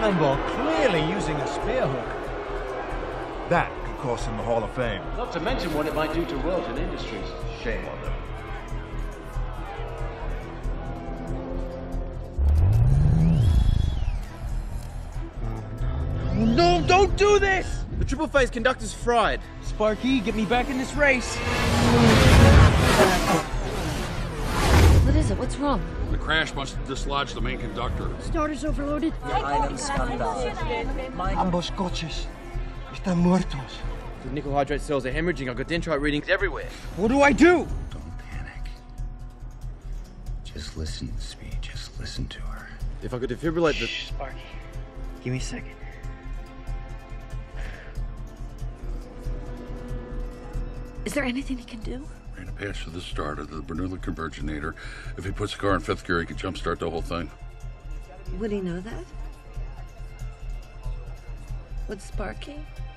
cannonball, clearly using a spear hook. That could cost him the Hall of Fame. Not to mention what it might do to Royalton Industries. Shame on them. No, don't do this! The triple phase conductor's fried. Sparky, get me back in this race. What is it? What's wrong? The crash must have dislodged the main conductor. Starter's overloaded. Ambos coches están muertos. The nickel hydrate cells are hemorrhaging. I've got dendrite readings everywhere. What do I do? Don't panic. Just listen, Speed. Just listen to her. If I could defibrillate the... Sparky, give me a second. Is there anything he can do? Ran a patch to the starter, the Bernoulli converginator. If he puts the car in fifth gear, he could jumpstart the whole thing. Would he know that? Would Sparky?